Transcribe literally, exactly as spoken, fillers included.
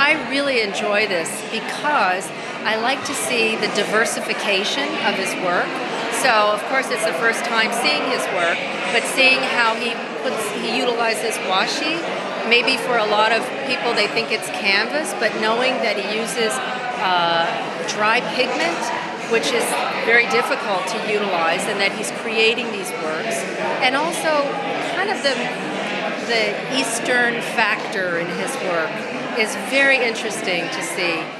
I really enjoy this because I like to see the diversification of his work. So, of course, it's the first time seeing his work, but seeing how he puts, he utilizes washi. Maybe for a lot of people, they think it's canvas, but knowing that he uses uh, dry pigment, which is very difficult to utilize, and that he's creating these works, and also kind of the the Eastern factor in his work is very interesting to see.